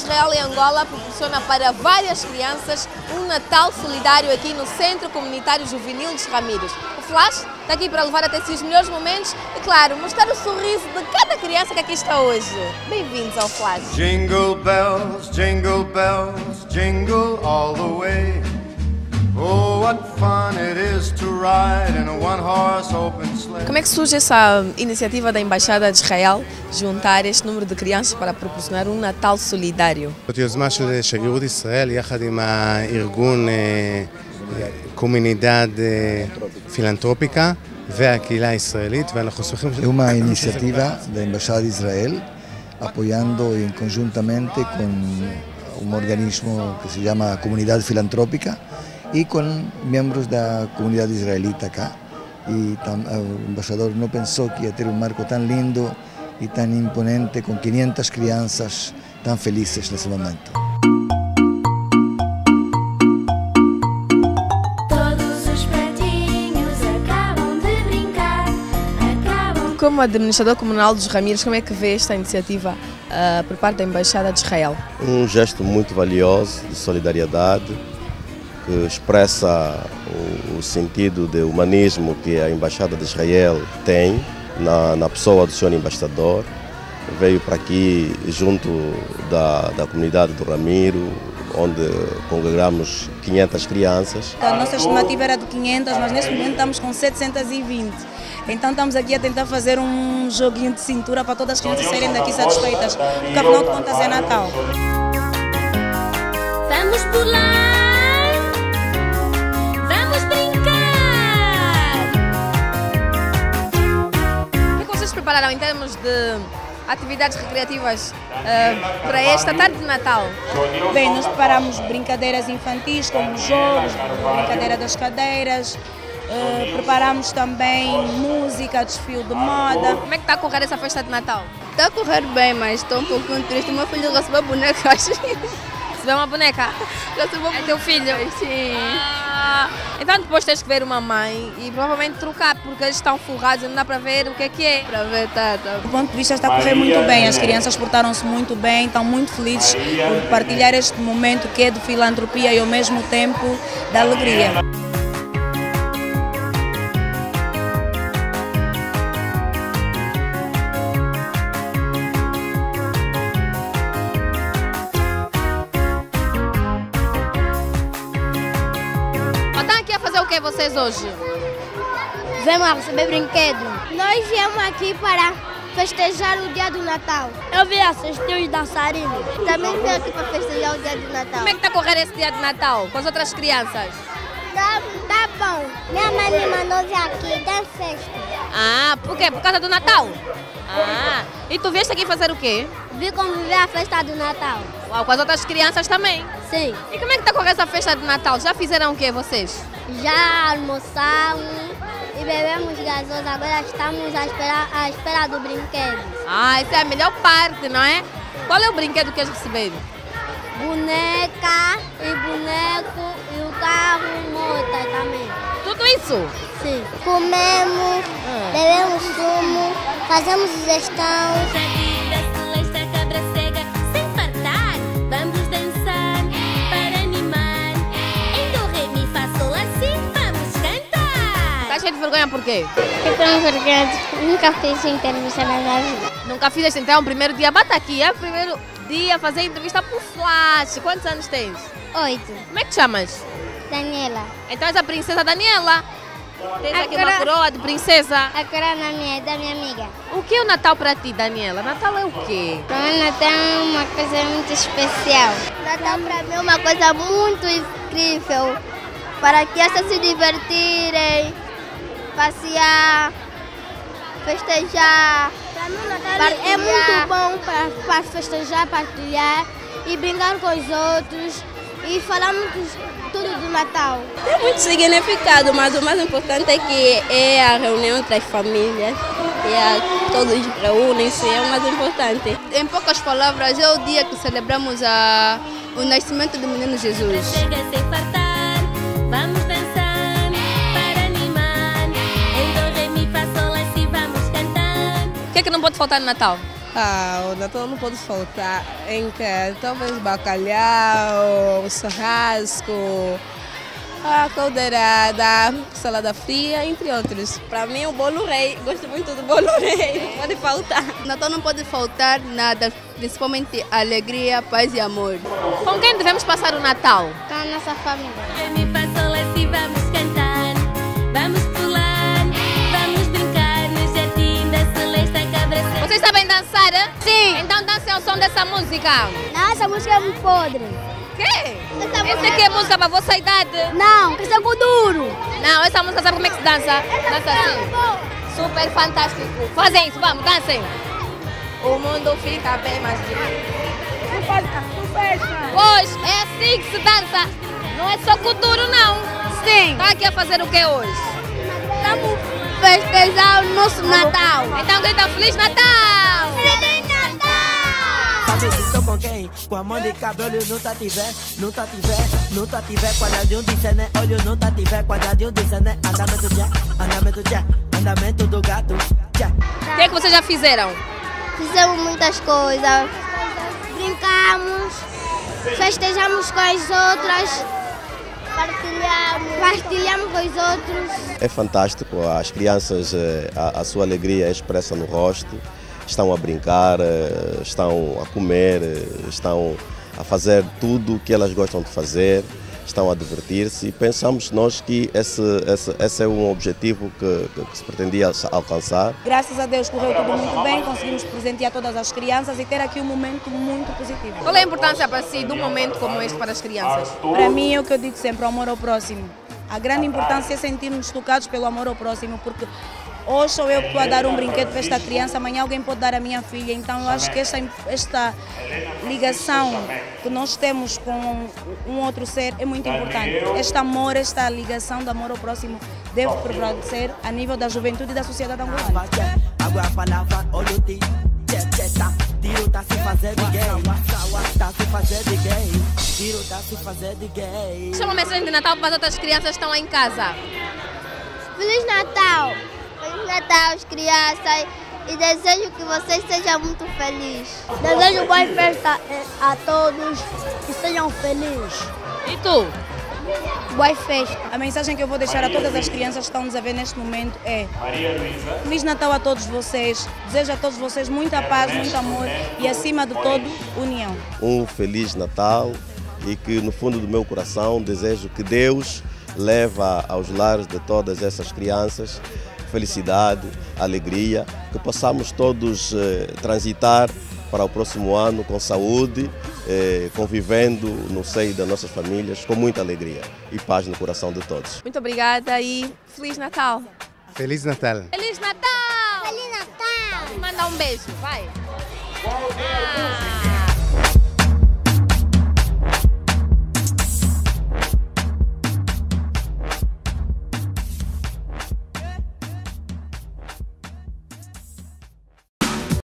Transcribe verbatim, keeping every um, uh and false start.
Israel e Angola proporciona para várias crianças um Natal solidário aqui no Centro Comunitário Juvenil dos Ramires. O Flash está aqui para levar até si os melhores momentos e, claro, mostrar o sorriso de cada criança que aqui está hoje. Bem-vindos ao Flash. Jingle bells, jingle bells, jingle all the way. Oh, what fun it is to ride in a one-horse open sleigh. Como é que surge essa iniciativa da Embaixada de Israel juntar este número de crianças para proporcionar um Natal solidário? זאת יוזמה של שגרירות ישראל יחד עם הארגון קומונידד פילנתרופיקה והקהילה הישראלית, ואנחנו שמחים. Es una iniciativa de la Embajada de Israel apoyando en conjuntamente con un organismo que se llama Comunidad Filantrópica y con miembros de la comunidad israelita acá. Y tam, el embajador no pensó que iba a tener un marco tan lindo y tan imponente con quinientas crianças tan felices en ese momento. Como administrador comunal dos Ramires, como é que vê esta iniciativa uh, por parte da Embaixada de Israel? Um gesto muito valioso de solidariedade que expressa o, o sentido de humanismo que a Embaixada de Israel tem na, na pessoa do senhor embaixador. Veio para aqui junto da, da comunidade do Ramiro, onde congregamos quinhentas crianças. A nossa estimativa era de quinhentas, mas neste momento estamos com setecentas e vinte. Então estamos aqui a tentar fazer um joguinho de cintura para todas as crianças saírem daqui satisfeitas, porque afinal de contas é Natal. Vamos pular, vamos brincar. O que vocês prepararam em termos de atividades recreativas uh, para esta tarde de Natal? Bem, nós preparamos brincadeiras infantis, como jogos, brincadeira das cadeiras. Uh, preparamos também música, desfile de moda. Como é que está a correr essa festa de Natal? Está a correr bem, mas estou um pouquinho triste. Meu filho recebeu bonecas. Recebeu uma boneca? Recebeu é teu filho? Sim. Ah, então depois tens que ver uma mãe e provavelmente trocar, porque eles estão forrados e não dá para ver o que é que é. Para ver, tá, tá. Do ponto de vista está a correr muito bem, as crianças portaram-se muito bem, estão muito felizes por partilhar este momento que é de filantropia e ao mesmo tempo de alegria. O que é vocês hoje? Vamos receber brinquedo. Nós viemos aqui para festejar o dia do Natal. Eu vi assistir os dançarinos. Também vim aqui para festejar o dia do Natal. Como é que está a correr esse dia de Natal com as outras crianças? Tá, tá bom. Minha mãe me mandou vir aqui dar festa. Ah, por quê? Por causa do Natal? Ah, e tu vieste aqui fazer o quê? Vim conviver a festa do Natal. Uau, com as outras crianças também? Sim. E como é que está a correr essa festa de Natal? Já fizeram o quê vocês? Já almoçamos e bebemos gasosa, agora estamos à espera, à espera do brinquedo. Ah, essa é a melhor parte, não é? Qual é o brinquedo que eles receberam? Boneca e boneco e o carro moto também. Tudo isso? Sim. Comemos, ah. bebemos sumo, fazemos gestão. Cheio de vergonha por quê? Eu tenho vergonha, nunca fiz entrevista na minha vida. Nunca fizeste então o primeiro dia? Bata aqui, é o primeiro dia fazer entrevista por Flash. Quantos anos tens? Oito. Como é que te chamas? Daniela. Então és a princesa Daniela. Tens aqui uma coroa de princesa. A coroa na minha, da minha amiga. O que é o Natal para ti, Daniela? Natal é o quê? Para mim, Natal é uma coisa muito especial. Natal para mim é uma coisa muito incrível. Para as crianças se divertirem, passear, festejar. Para mim, Natal é muito bom para, para festejar, partilhar e brincar com os outros e falar muito tudo do Natal. Tem muito significado, mas o mais importante é que é a reunião entre as famílias e a, todos reúnem-se, é o mais importante. Em poucas palavras, é o dia que celebramos a, o nascimento do menino Jesus. Vamos dançar para animar. Em do, ré, mi, fá, sol, lá, si, vamos cantar. O que é que não pode faltar no Natal? Ah, o Natal não pode faltar em que talvez bacalhau, churrasco, a caldeirada, salada fria, entre outros. Para mim, o bolo rei. Gosto muito do bolo rei. Não pode faltar. Natal não pode faltar nada, principalmente alegria, paz e amor. Com quem devemos passar o Natal? Com a nossa família. Mi fa sol la si vamos cantar, vamos pular, vamos brincar no jardim da Celeste Cabra. Vocês sabem dançar? eh? Sim. Então dancem ao som dessa música. Não, essa música é muito podre. Quê? Essa aqui é música para a vossa idade? Não, que isso é duro. Não, essa música sabe como é que se dança? Dança assim. Super fantástico. Fazem isso, vamos, dancem. O mundo fica bem mais difícil. Pois, é assim que se dança. Não é só cultura, não. Sim. Está aqui a fazer o que hoje? Estamos festejar o nosso Natal. Então grita Feliz Natal! Feliz Natal! Sabe se estou com quem? Com a mão de cabelo nunca tiver, nunca tiver, nunca tiver quadradinho de cena, olho nunca tiver quadradinho de cena, andamento já, andamento já, andamento do gato já. O que é que vocês já fizeram? Fizemos muitas coisas. Brincamos, festejamos com as outras, partilhamos, partilhamos com os outros. É fantástico, as crianças, a, a sua alegria é expressa no rosto, estão a brincar, estão a comer, estão a fazer tudo o que elas gostam de fazer, estão a divertir-se e pensamos nós que esse, esse, esse é um objetivo que, que se pretendia alcançar. Graças a Deus correu tudo muito bem, conseguimos presentear todas as crianças e ter aqui um momento muito positivo. Qual é a importância para si de um momento como este para as crianças? Para mim é o que eu digo sempre, o amor ao próximo. A grande importância é sentir-nos tocados pelo amor ao próximo, porque hoje sou eu que estou a dar um brinquedo para esta criança, amanhã alguém pode dar a minha filha. Então eu acho que esta, esta ligação que nós temos com um outro ser é muito importante. Este amor, esta ligação de amor ao próximo deve prevalecer a nível da juventude e da sociedade angolana. Agora a palavra olho-te, tiro tá se fazer de gay, tá se fazer de gay, tiro tá se fazer de gay. Deixa uma mensagem de Natal para as outras crianças que estão lá em casa. Feliz Natal! Feliz Natal, crianças, e desejo que vocês sejam muito felizes. Desejo boa festa a todos e sejam felizes. E tu? Boa festa. A mensagem que eu vou deixar a todas as crianças que estão nos a ver neste momento é: Feliz Natal a todos vocês, desejo a todos vocês muita paz, muito amor e, acima de tudo, união. Um Feliz Natal e que no fundo do meu coração desejo que Deus leve aos lares de todas essas crianças felicidade, alegria, que possamos todos eh, transitar para o próximo ano com saúde, eh, convivendo no seio das nossas famílias com muita alegria e paz no coração de todos. Muito obrigada e Feliz Natal! Feliz Natal! Feliz Natal! Feliz Natal! Manda um beijo, vai! Ah.